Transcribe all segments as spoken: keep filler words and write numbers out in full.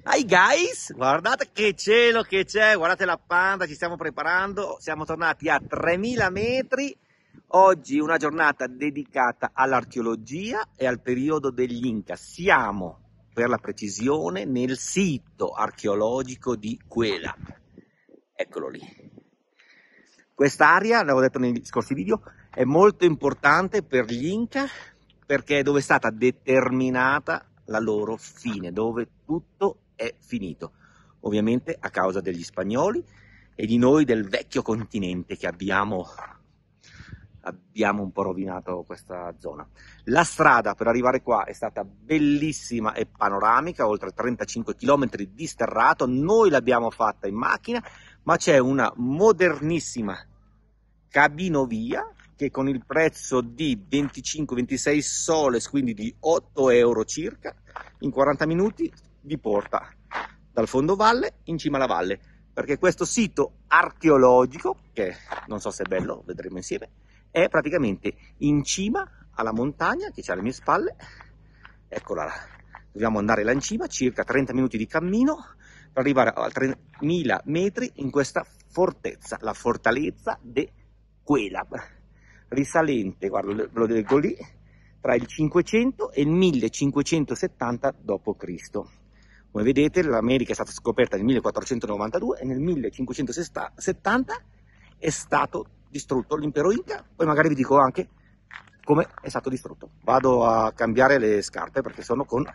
Hi guys, guardate che cielo che c'è, guardate la Panda, ci stiamo preparando, siamo tornati a tremila metri, oggi una giornata dedicata all'archeologia e al periodo degli Inca. Siamo, per la precisione, nel sito archeologico di Cuela, eccolo lì. Quest'area, l'avevo detto negli scorsi video, è molto importante per gli Inca perché è dove è stata determinata la loro fine, dove tutto è finito, ovviamente a causa degli spagnoli e di noi del vecchio continente che abbiamo, abbiamo un po' rovinato questa zona. La strada per arrivare qua è stata bellissima e panoramica, oltre trentacinque chilometri di sterrato, noi l'abbiamo fatta in macchina, ma c'è una modernissima cabinovia che con il prezzo di venticinque ventisei soles, quindi di otto euro circa, in quaranta minuti vi porta dal fondovalle in cima alla valle, perché questo sito archeologico, che non so se è bello, vedremo insieme, è praticamente in cima alla montagna che c'è alle mie spalle, eccola là. Dobbiamo andare là in cima, circa trenta minuti di cammino, per arrivare a tremila metri in questa fortezza, la fortalezza de Cuela, risalente, guarda, ve lo leggo lì, tra il cinquecento e il millecinquecentosettanta dopo Cristo. Come vedete, l'America è stata scoperta nel millequattrocentonovantadue e nel millecinquecentosettanta è stato distrutto l'impero Inca. Poi magari vi dico anche come è stato distrutto. Vado a cambiare le scarpe perché sono con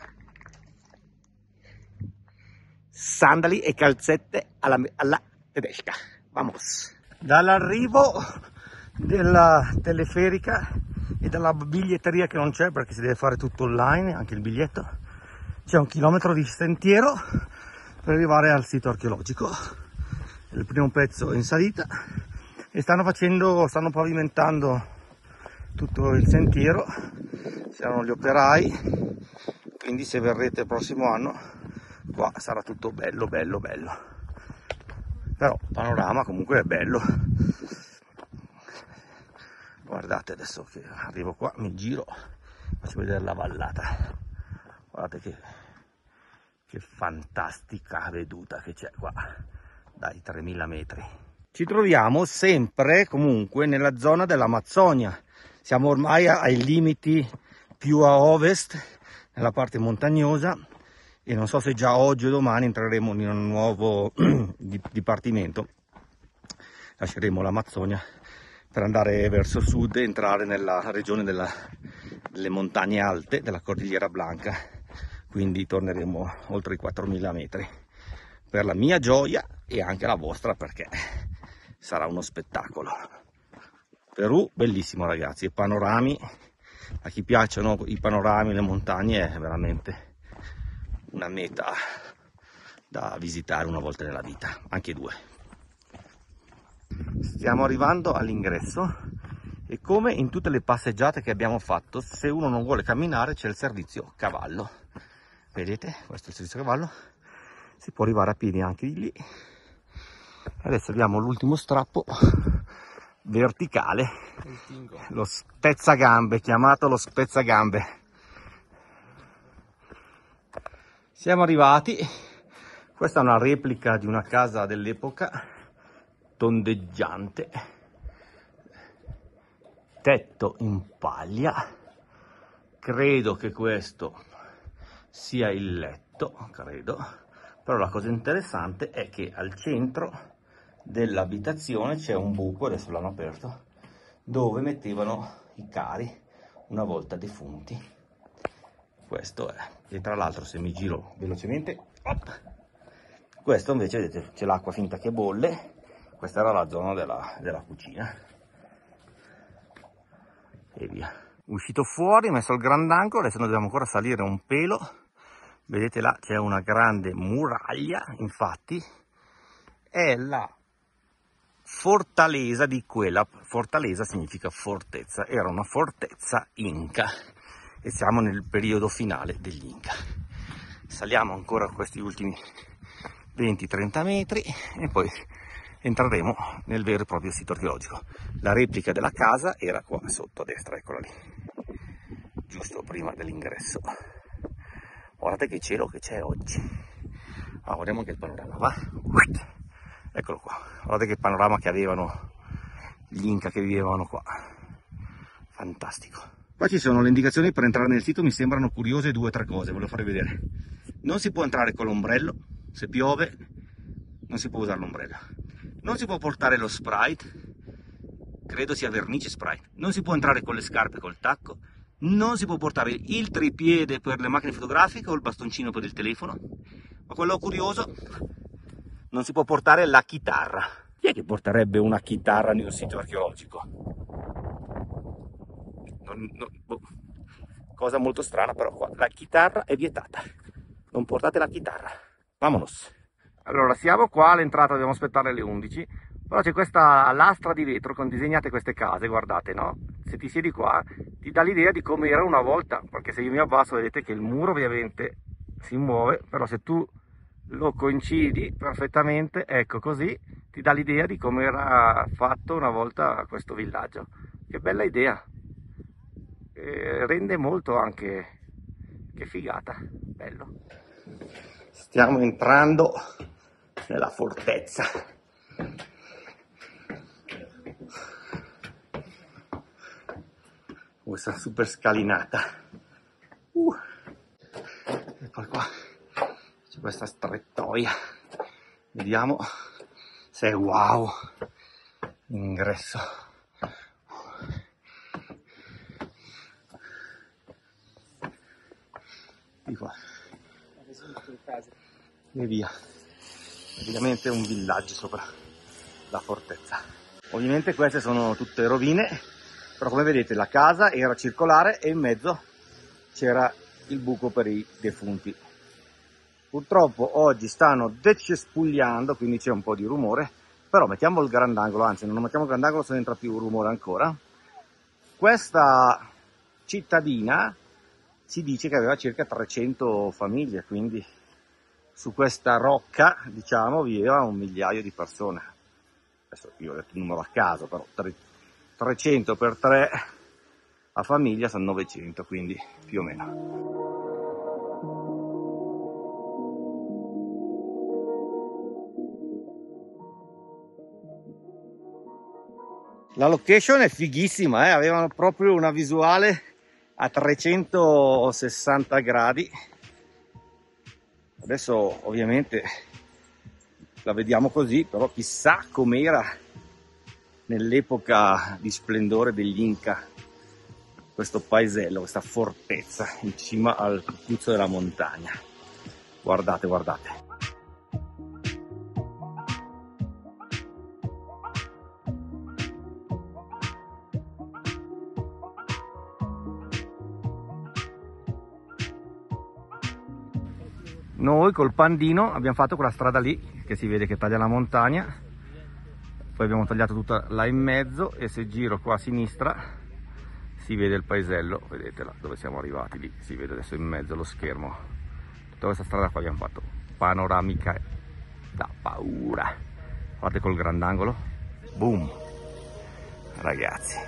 sandali e calzette alla, alla tedesca. Vamos! Dall'arrivo della teleferica e dalla biglietteria che non c'è perché si deve fare tutto online, anche il biglietto, c'è un chilometro di sentiero per arrivare al sito archeologico. Il primo pezzo è in salita e stanno facendo, stanno pavimentando tutto il sentiero, c'erano gli operai, quindi se verrete il prossimo anno qua sarà tutto bello bello bello, però il panorama comunque è bello. Guardate, adesso che arrivo qua mi giro, faccio vedere la vallata, guardate che, che fantastica veduta che c'è qua dai tremila metri. Ci troviamo sempre comunque nella zona dell'Amazzonia, siamo ormai ai limiti più a ovest, nella parte montagnosa, e non so se già oggi o domani entreremo in un nuovo dipartimento, lasceremo l'Amazzonia per andare verso sud e entrare nella regione della, delle montagne alte della Cordigliera Blanca, quindi torneremo oltre i quattromila metri, per la mia gioia e anche la vostra, perché sarà uno spettacolo. Perù bellissimo ragazzi, i panorami, a chi piacciono i panorami, le montagne, è veramente una meta da visitare una volta nella vita, anche due. Stiamo arrivando all'ingresso e come in tutte le passeggiate che abbiamo fatto, se uno non vuole camminare c'è il servizio cavallo, vedete, questo è il servizio cavallo, si può arrivare a piedi anche di lì. Adesso abbiamo l'ultimo strappo verticale, lo spezzagambe, chiamato lo spezzagambe. Siamo arrivati, questa è una replica di una casa dell'epoca, tondeggiante, tetto in paglia, credo che questo sia il letto, credo, però la cosa interessante è che al centro dell'abitazione c'è un buco, adesso l'hanno aperto, dove mettevano i cari una volta defunti. Questo è, e tra l'altro se mi giro velocemente, op, questo invece vedete c'è l'acqua finta che bolle. Questa era la zona della, della cucina e via. Uscito fuori, messo il grandangolo, adesso noi dobbiamo ancora salire un pelo. Vedete là c'è una grande muraglia, infatti è la fortaleza di Cuela. Fortaleza significa fortezza, era una fortezza Inca e siamo nel periodo finale degli Inca. Saliamo ancora questi ultimi venti trenta metri e poi entreremo nel vero e proprio sito archeologico. La replica della casa era qua sotto a destra, eccola lì, giusto prima dell'ingresso. Guardate che cielo che c'è oggi, Ah, guardiamo anche il panorama, va? Eccolo qua, guardate che panorama che avevano gli Inca che vivevano qua, fantastico. Qua ci sono le indicazioni per entrare nel sito, mi sembrano curiose due o tre cose, ve lo farò vedere. Non si può entrare con l'ombrello, se piove non si può usare l'ombrello. Non si può portare lo Sprite, credo sia vernice Sprite. Non si può entrare con le scarpe col tacco. Non si può portare il tripiede per le macchine fotografiche o il bastoncino per il telefono. Ma quello curioso, non si può portare la chitarra. Chi è che porterebbe una chitarra in un sito archeologico? Non, non, boh. Cosa molto strana, però qua la chitarra è vietata. Non portate la chitarra. Vamonos. Allora, siamo qua all'entrata, dobbiamo aspettare le undici. Però c'è questa lastra di vetro con disegnate queste case, guardate, no? Se ti siedi qua, ti dà l'idea di come era una volta, perché se io mi abbasso vedete che il muro ovviamente si muove, però se tu lo coincidi perfettamente, ecco così, ti dà l'idea di come era fatto una volta questo villaggio. Che bella idea! E rende molto anche, che figata, bello. Stiamo entrando nella fortezza. Questa super scalinata. Uh. E poi qua c'è questa strettoia. Vediamo se è wow l'ingresso. Di qua. E via. Praticamente un villaggio sopra la fortezza. Ovviamente queste sono tutte rovine, però come vedete la casa era circolare e in mezzo c'era il buco per i defunti. Purtroppo oggi stanno decespugliando, quindi c'è un po' di rumore, però mettiamo il grandangolo, anzi non mettiamo il grandangolo se ne entra più rumore ancora. Questa cittadina si dice che aveva circa trecento famiglie, quindi su questa rocca, diciamo, viveva un migliaio di persone. Adesso io ho detto il numero a caso, però trecento per tre a famiglia sono novecento, quindi più o meno. La location è fighissima, eh? Avevano proprio una visuale a trecentosessanta gradi. Adesso ovviamente la vediamo così, però chissà com'era nell'epoca di splendore degli Inca questo paesello, questa fortezza in cima al cucuzzolo della montagna. Guardate, guardate. Noi col pandino abbiamo fatto quella strada lì che si vede che taglia la montagna, poi abbiamo tagliato tutta là in mezzo e se giro qua a sinistra si vede il paesello, vedete là dove siamo arrivati, lì si vede adesso in mezzo lo schermo. Tutta questa strada qua abbiamo fatto, panoramica da paura. Guardate col grandangolo, boom, ragazzi.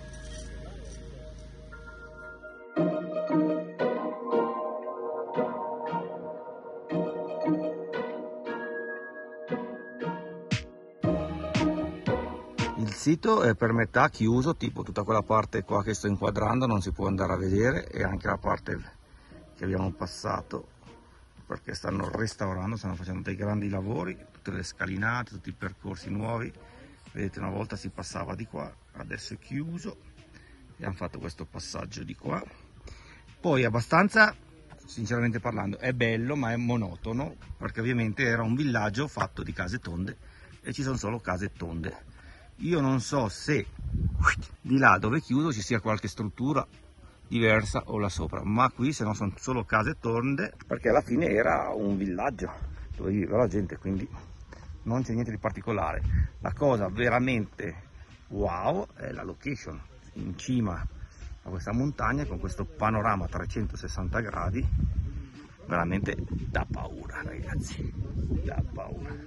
Il sito è per metà chiuso, tipo tutta quella parte qua che sto inquadrando non si può andare a vedere, e anche la parte che abbiamo passato, perché stanno restaurando, stanno facendo dei grandi lavori, tutte le scalinate, tutti i percorsi nuovi. Vedete, una volta si passava di qua, adesso è chiuso e hanno fatto questo passaggio di qua. Poi abbastanza, sinceramente parlando, è bello ma è monotono, perché ovviamente era un villaggio fatto di case tonde e ci sono solo case tonde. Io non so se di là dove è chiuso ci sia qualche struttura diversa o là sopra, ma qui se no sono solo case tonde, perché alla fine era un villaggio dove viveva la gente, quindi non c'è niente di particolare. La cosa veramente wow è la location in cima a questa montagna con questo panorama a trecentosessanta gradi, veramente da paura, ragazzi, da paura.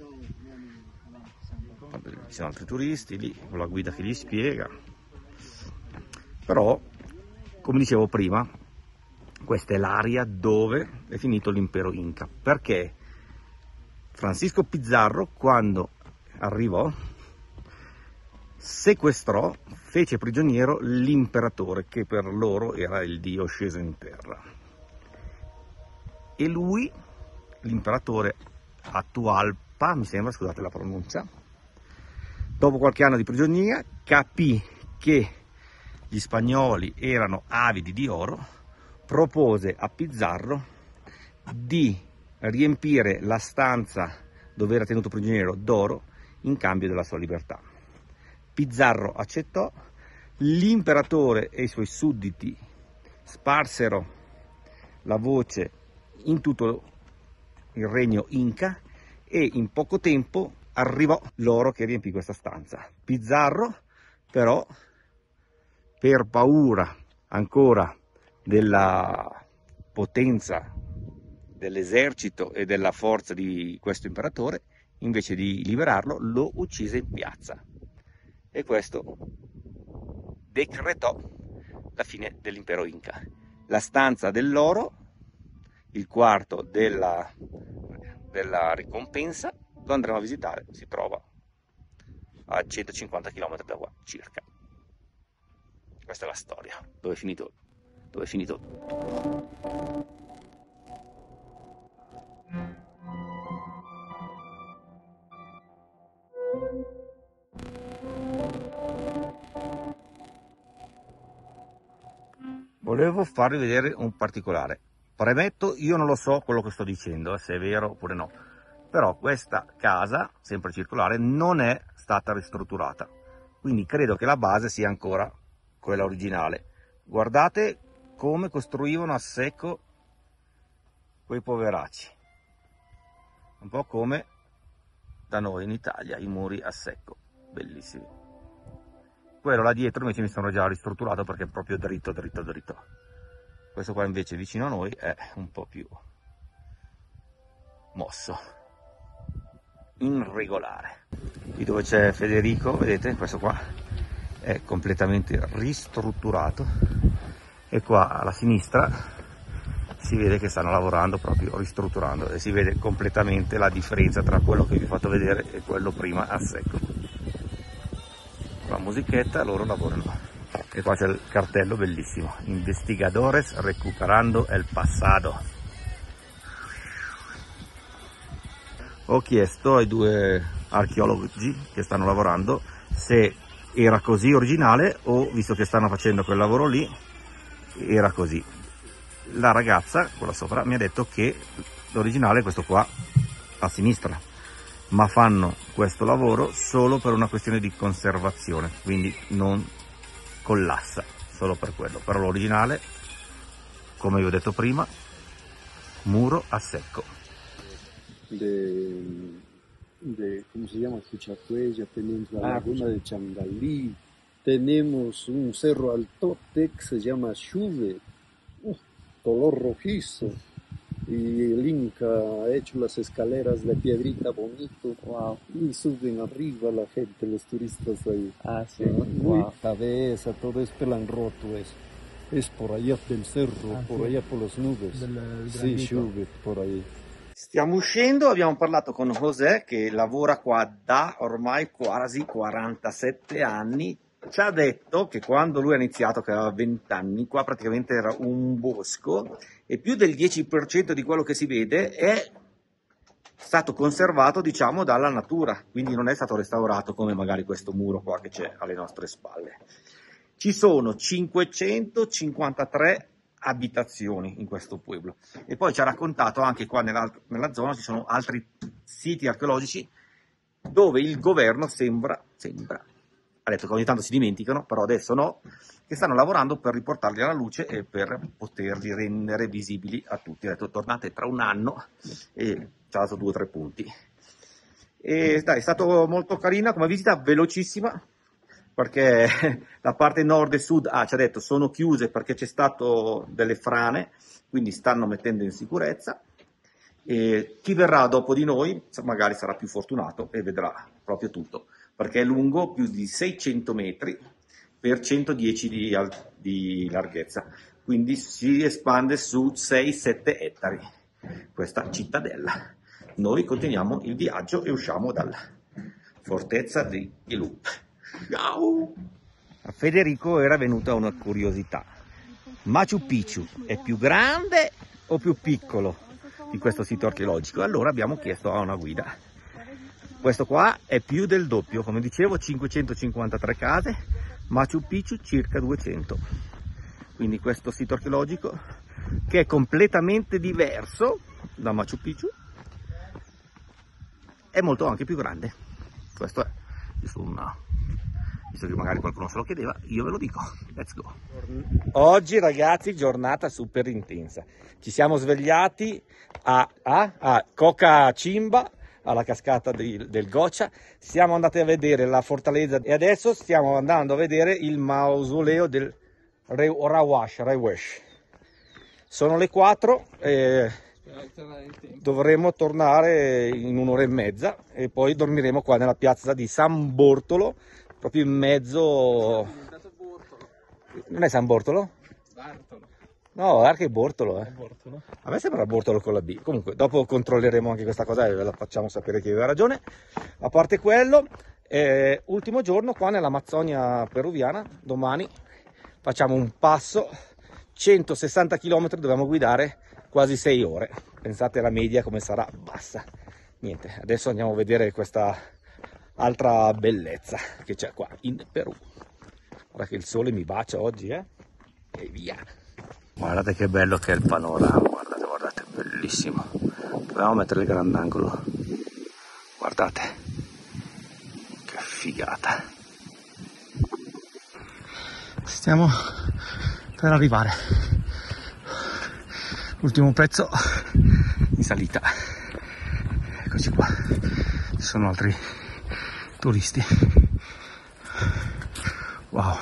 Ci sono altri turisti lì con la guida che gli spiega, però come dicevo prima, questa è l'area dove è finito l'impero Inca, perché Francisco Pizarro, quando arrivò, sequestrò, fece prigioniero l'imperatore, che per loro era il dio sceso in terra. E lui, l'imperatore Atahualpa, mi sembra, scusate la pronuncia, dopo qualche anno di prigionia capì che gli spagnoli erano avidi di oro, propose a Pizarro di riempire la stanza dove era tenuto prigioniero d'oro in cambio della sua libertà. Pizarro accettò, l'imperatore e i suoi sudditi sparsero la voce in tutto il regno Inca e in poco tempo arrivò l'oro che riempì questa stanza. Pizarro però, per paura ancora della potenza dell'esercito e della forza di questo imperatore, invece di liberarlo lo uccise in piazza, e questo decretò la fine dell'impero Inca. La stanza dell'oro, il quarto della, della ricompensa, lo andremo a visitare, si trova a centocinquanta chilometri da qua circa. Questa è la storia, dove è finito, dove è finito tutto. Volevo farvi vedere un particolare. Premetto, io non lo so quello che sto dicendo, se è vero oppure no, però questa casa, sempre circolare, non è stata ristrutturata, quindi credo che la base sia ancora quella originale. Guardate come costruivano a secco quei poveracci, un po' come da noi in Italia, i muri a secco, bellissimi. Quello là dietro invece mi sono già ristrutturato perché è proprio dritto, dritto, dritto. Questo qua invece vicino a noi è un po' più mosso, irregolare. Qui dove c'è Federico, vedete, questo qua è completamente ristrutturato, e qua alla sinistra si vede che stanno lavorando proprio ristrutturando, e si vede completamente la differenza tra quello che vi ho fatto vedere e quello prima a secco. La musichetta, loro lavorano. E qua c'è il cartello bellissimo: Investigadores recuperando el pasado. Ho chiesto ai due archeologi che stanno lavorando se era così originale o, visto che stanno facendo quel lavoro lì, era così. La ragazza, quella sopra, mi ha detto che l'originale è questo qua a sinistra, ma fanno questo lavoro solo per una questione di conservazione, quindi non collassa, solo per quello. Però l'originale, come vi ho detto prima, muro a secco. De, de ¿cómo se llama? Quichacuella, tenemos la ah, laguna de Changalí, tenemos un cerro altote que se llama Chuve, uh, color rojizo. Y el Inca ha hecho las escaleras de piedrita bonito. Wow. Y suben arriba la gente, los turistas ahí. Ah, sí. Muy wow. Cabeza, todo es pelanroto eso. Es por allá del cerro, ah, por sì. Allá por las nubes. Del, sì, Chuve, por ahí. Stiamo uscendo, abbiamo parlato con José che lavora qua da ormai quasi quarantasette anni. Ci ha detto che quando lui ha iniziato, che aveva venti anni, qua praticamente era un bosco e più del dieci per cento di quello che si vede è stato conservato, diciamo, dalla natura, quindi non è stato restaurato come magari questo muro qua che c'è alle nostre spalle. Ci sono cinquecentocinquantatré abitazioni in questo pueblo, e poi ci ha raccontato anche qua nella, nella zona ci sono altri siti archeologici dove il governo sembra, sembra ha detto che ogni tanto si dimenticano, però adesso no, che stanno lavorando per riportarli alla luce e per poterli rendere visibili a tutti. Ha detto tornate tra un anno, e ci ha dato due o tre punti. E dai, è stato molto carina come visita, velocissima, perché la parte nord e sud, ah, ci ha detto, sono chiuse perché c'è stato delle frane, quindi stanno mettendo in sicurezza. E chi verrà dopo di noi magari sarà più fortunato e vedrà proprio tutto, perché è lungo più di seicento metri per centodieci di, di larghezza, quindi si espande su sei sette ettari questa cittadella. noi continuiamo il viaggio e usciamo dalla fortezza di Ilup. Ciao! A Federico era venuta una curiosità. Machu Picchu è più grande o più piccolo di questo sito archeologico? Allora abbiamo chiesto a una guida. Questo qua è più del doppio, come dicevo, cinquecentocinquantatré case, Machu Picchu circa duecento. Quindi questo sito archeologico, che è completamente diverso da Machu Picchu, è molto anche più grande. Questo è, insomma, visto che magari qualcuno se lo chiedeva, io ve lo dico. Let's go. Oggi ragazzi, giornata super intensa. Ci siamo svegliati a, a, a Coca Cimba, alla cascata di, del Goccia. Siamo andati a vedere la fortalezza e adesso stiamo andando a vedere il mausoleo del Re Rawash, Rewesh. Sono le quattro e dovremo tornare in un'ora e mezza e poi dormiremo qua nella piazza di San Bortolo, proprio in mezzo. Non è San Bortolo? Bartolo. No, è anche Bortolo, eh. Bortolo. A me sembra Bortolo con la B. Comunque, dopo controlleremo anche questa cosa e ve la facciamo sapere che aveva ragione. A parte quello, eh, ultimo giorno qua nell'Amazzonia peruviana. Domani facciamo un passo, centosessanta chilometri, dobbiamo guidare quasi sei ore. Pensate alla media come sarà bassa. Niente, adesso andiamo a vedere questa altra bellezza che c'è qua in Perù. Guarda che il sole mi bacia oggi, eh. E via. Guardate che bello che è il panorama, guardate, guardate, bellissimo. Proviamo a mettere il grandangolo. Guardate, che figata. Stiamo per arrivare. L'ultimo pezzo in salita. Eccoci qua. Ci sono altri turisti. Wow.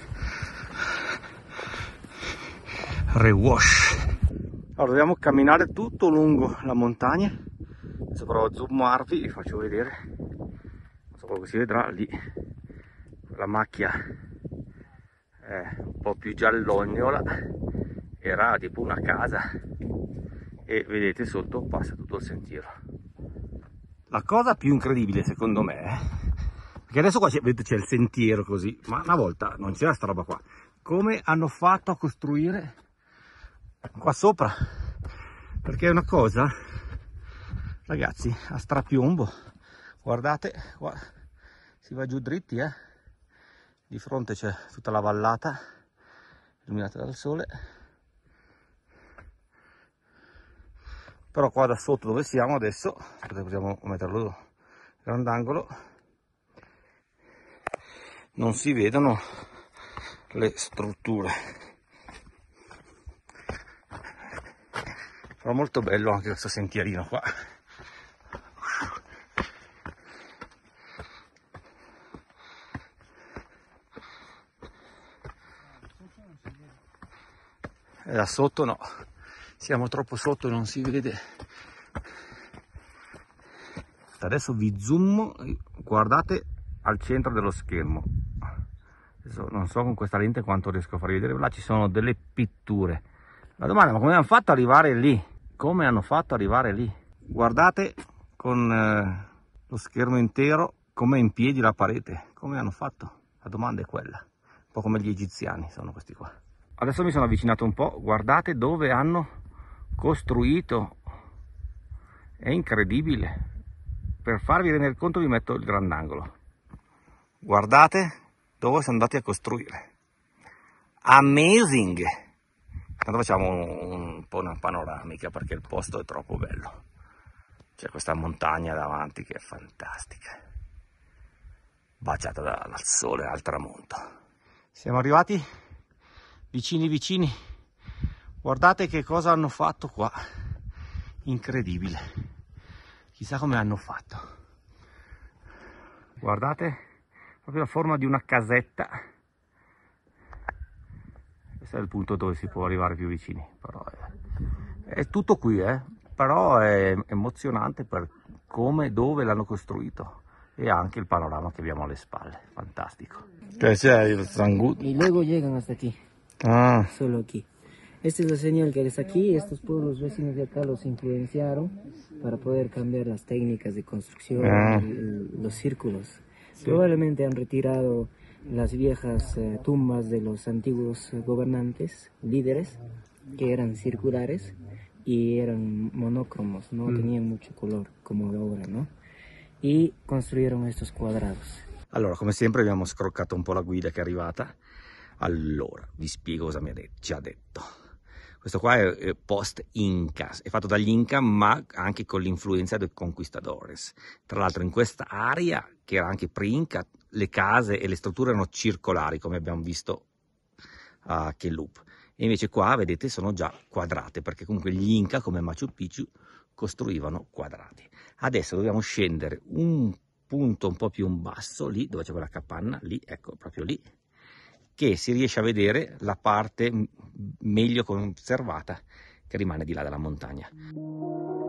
Rewash. Allora dobbiamo camminare tutto lungo la montagna. Adesso provo a zoomarvi, vi faccio vedere. Non so come si vedrà lì. La macchia è un po' più giallognola. Era tipo una casa. E vedete sotto passa tutto il sentiero. La cosa più incredibile secondo me è perché adesso qua vedete c'è il sentiero così, ma una volta non c'era sta roba qua. Come hanno fatto a costruire qua sopra? Perché è una cosa, ragazzi, a strapiombo. Guardate qua, si va giù dritti, eh. Di fronte c'è tutta la vallata illuminata dal sole, però qua da sotto dove siamo adesso, possiamo metterlo grandangolo, non si vedono le strutture. Però molto bello anche questo sentierino qua. E da sotto no, siamo troppo sotto e non si vede. Adesso vi zoom, guardate al centro dello schermo. Adesso non so con questa lente quanto riesco a farvi vedere, là ci sono delle pitture. La domanda è: ma come hanno fatto ad arrivare lì? Come hanno fatto ad arrivare lì? Guardate con eh, lo schermo intero come è in piedi la parete. Come hanno fatto? La domanda è quella. Un po' come gli egiziani sono questi qua. Adesso mi sono avvicinato un po', guardate dove hanno costruito. È incredibile. Per farvi rendere conto vi metto il grandangolo. Guardate dove sono andati a costruire. Amazing! Tanto facciamo un po' una panoramica perché il posto è troppo bello. C'è questa montagna davanti che è fantastica, baciata dal sole al tramonto. Siamo arrivati vicini vicini. Guardate che cosa hanno fatto qua. Incredibile. Chissà come hanno fatto. Guardate, proprio la forma di una casetta. Questo è il punto dove si può arrivare più vicini. Però è, è tutto qui, eh? Però è emozionante per come, dove l'hanno costruito. E anche il panorama che abbiamo alle spalle. Fantastico. ¿Qué decía el Zangut? Y luego llegan hasta aquí. Ah. Solo aquí. Esta es la señal que está aquí. Estos pueblos vecinos de acá los influenciaron para poder cambiar las técnicas de construcción, Ah. el- los círculos. Sí. Probablemente han retirado las viejas eh, tumbas de los antiguos eh, gobernantes, líderes, que eran circulares y eran monócromos, no mm. tenían mucho color como ahora, ¿no? Y construyeron estos cuadrados. Allora, come sempre abbiamo scroccato un po' la guida che è arrivata. Allora, vi spiego cosa mi ha de- già detto. Questo qua è post-Inca, è fatto dagli Inca ma anche con l'influenza dei conquistadores. Tra l'altro in questa area, che era anche pre-Inca, le case e le strutture erano circolari, come abbiamo visto a Quelup. E invece qua, vedete, sono già quadrate, perché comunque gli Inca, come Machu Picchu, costruivano quadrati. Adesso dobbiamo scendere un punto un po' più in basso, lì dove c'è quella capanna, lì, ecco, proprio lì, che si riesce a vedere la parte meglio conservata che rimane di là dalla montagna.